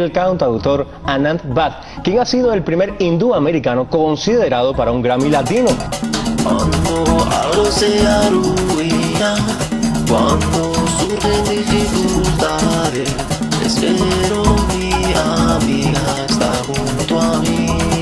el cantautor Anand Bhatt, quien ha sido el primer hindú americano considerado para un Grammy Latino. Cuando algo se arruina, cuando surgen dificultades, espero mi amiga está junto a mí.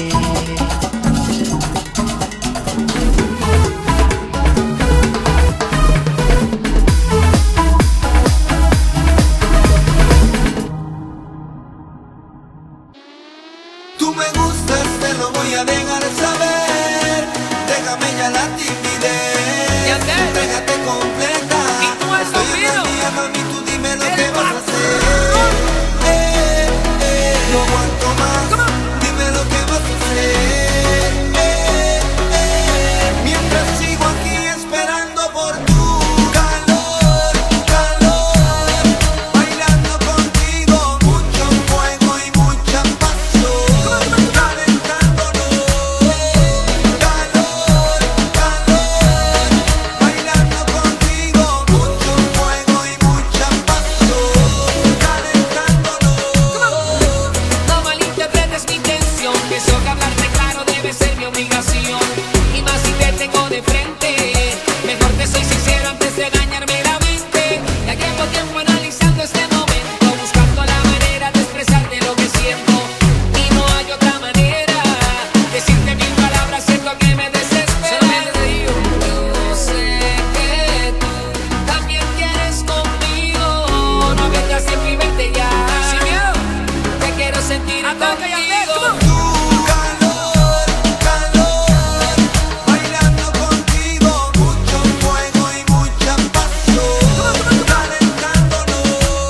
Tú me gustas, te lo voy a dejar saber. Déjame ya la timidez. Entrégate completa. Estoy en la mía, mami, tú dime lo que vas a hacer. No aguanto más. Dime lo que vas a hacer. Mientras sigo aquí esperando por tu calor, calor. Bailando contigo, mucho fuego y mucha pasión. Calentándonos, calor, calor. Bailando contigo, mucho fuego y mucha pasión. Calentándonos. No malinterpretes mi intención, que eso que hablarte claro debe ser mi obligación. Y más si te tengo de frente, mejor te soy sincero antes de dañarme la mente. Ya llevo tiempo analizando este momento, buscando la manera de expresarte lo que siento. Y no hay otra manera, decirte mil palabras, siento que me desespera. Solamente te digo, yo sé que tú también quieres conmigo. No vengas siempre y vente ya. Sin miedo, te quiero sentir contigo. Tu calor, calor. Bailando contigo, mucho fuego y mucha pasión. Calentándonos,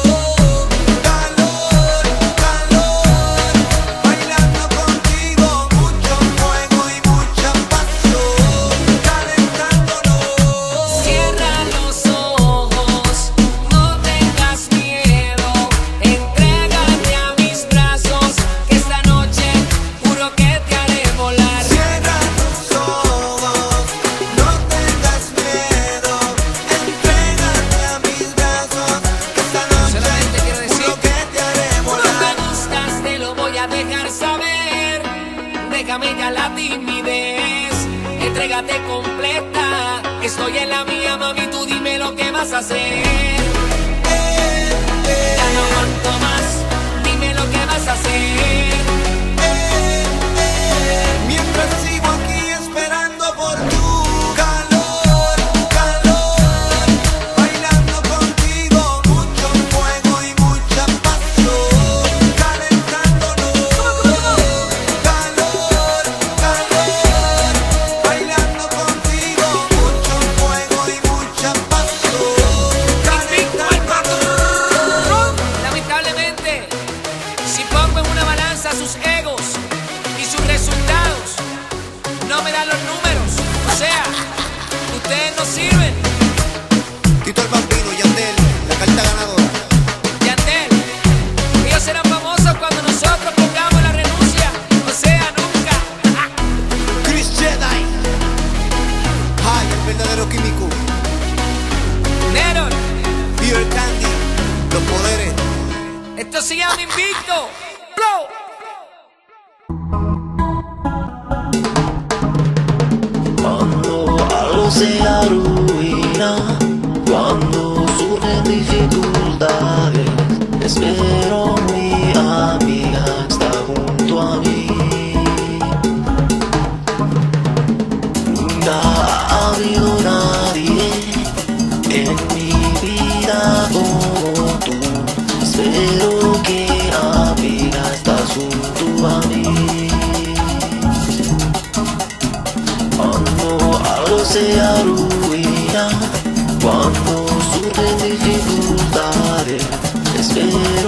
calor, calor. Bailando contigo, mucho fuego y mucha pasión. Calentándonos. Cierra los ojos, no tengas miedo, entrégate a mis brazos, que esta noche juro que te haré volar. Cierra tus ojos, no tengas miedo. Entrégate a mis brazos, que esta noche Solamente quiero decir, juro que te haré tú volar. me gustas, te lo voy a dejar saber. Déjame ya la timidez, entrégate completa. Estoy en la mía, mami, tú dime lo que vas a hacer. Ya no aguanto más, dime lo que vas a hacer. Mientras sigo aquí esperando por tu calor, calor. Bailando contigo, mucho fuego y mucha pasión. Calentándonos, calor, calor. Bailando contigo, mucho fuego y mucha pasión. Calentándonos. Lamentablemente, si pongo en una balanza sus egos y sus resultados, no me dan los números. O sea, ustedes no sirven. Tito el Bambino, Yandel, la carta ganadora. Yandel, ellos serán famosos cuando nosotros pongamos la renuncia. O sea, nunca. Chris Jedi. Ay, el verdadero químico. Neron, Pure Candy, los poderes. esto se llama invicto. Flow. Cuando algo se arruina, cuando surgen dificultades, espero mi amiga está junto a mí. Nunca ha habido nadie en mi vida como tú. Espero que amiga estás junto a mí. Cuando algo se arruina, cuando surgen dificultades, espero